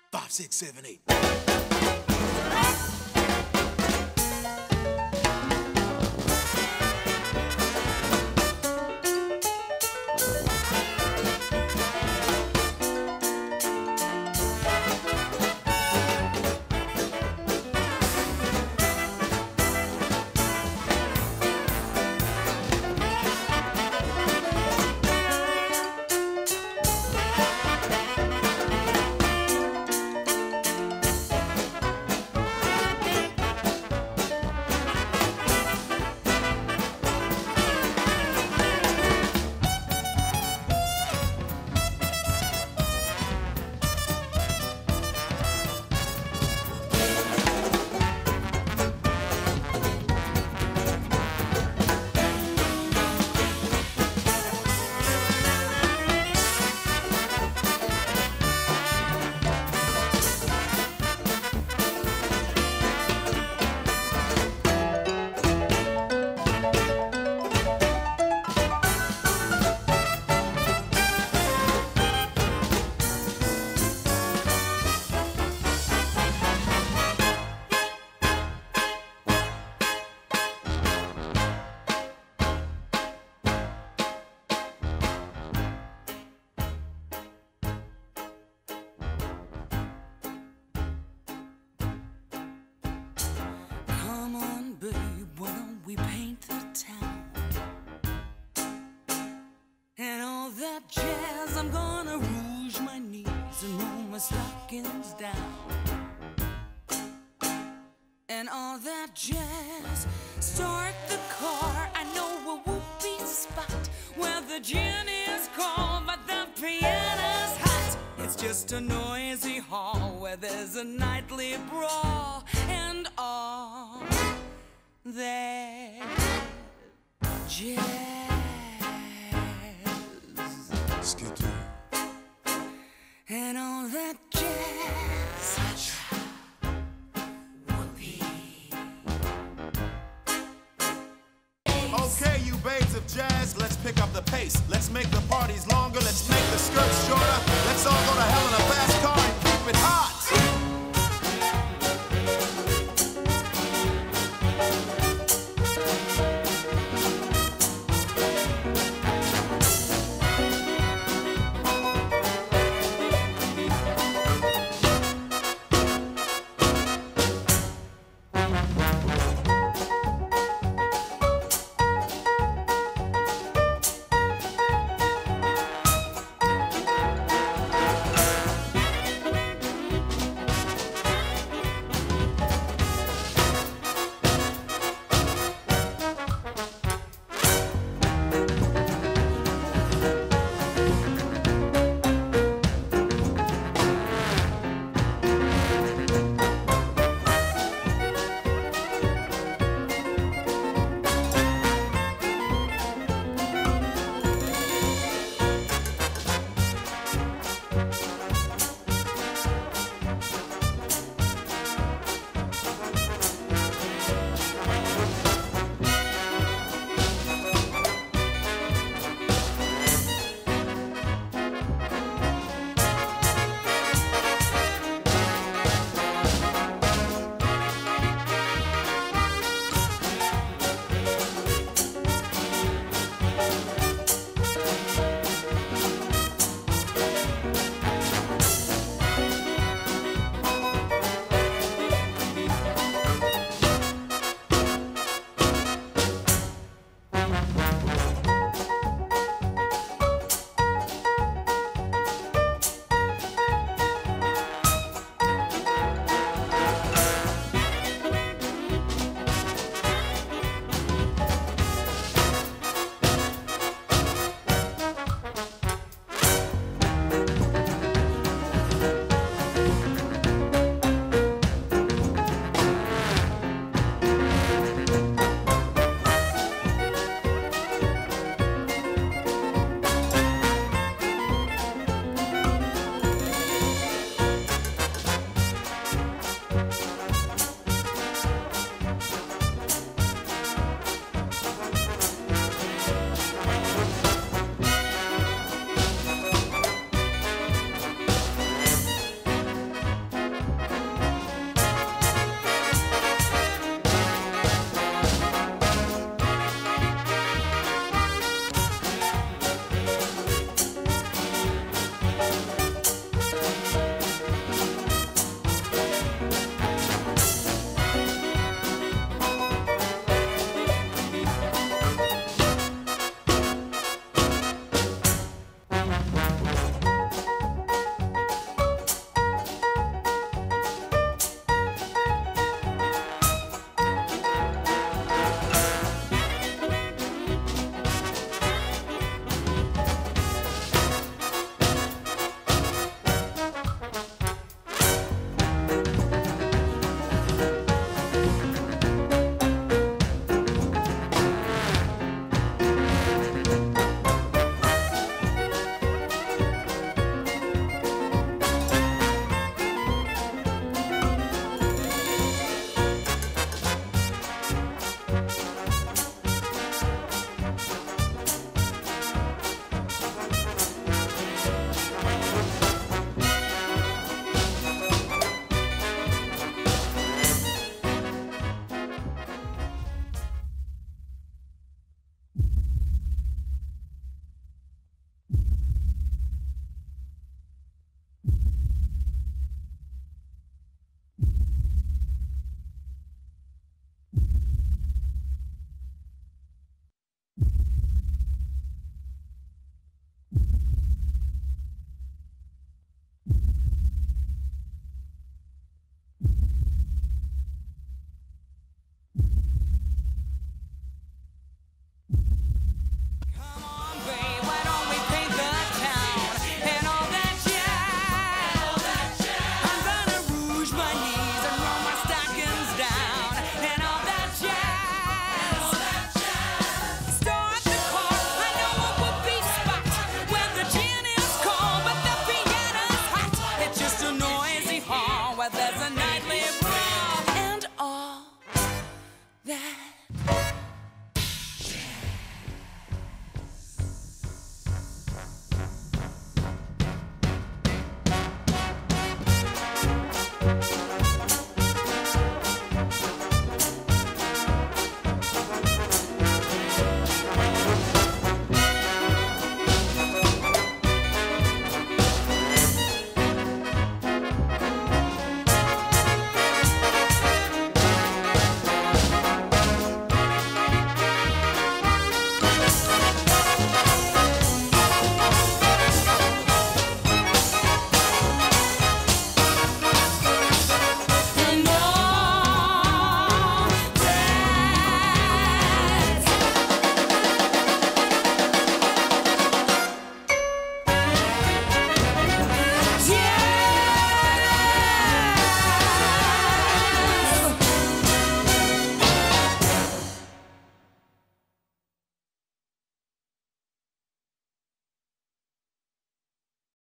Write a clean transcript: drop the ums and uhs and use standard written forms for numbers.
5, 6, 7, 8. We paint the town and all that jazz. I'm gonna rouge my knees and roll my stockings down and all that jazz. Start the car. I know a whoopee spot where the gin is cold but the piano's hot. It's just a noisy hall where there's a nightly brawl and all that jazz. Skip to and all that jazz. Okay, you babes of jazz, let's pick up the pace. Let's make the parties longer, let's make the skirts shorter. Let's all go to hell in a fast car and keep it hot.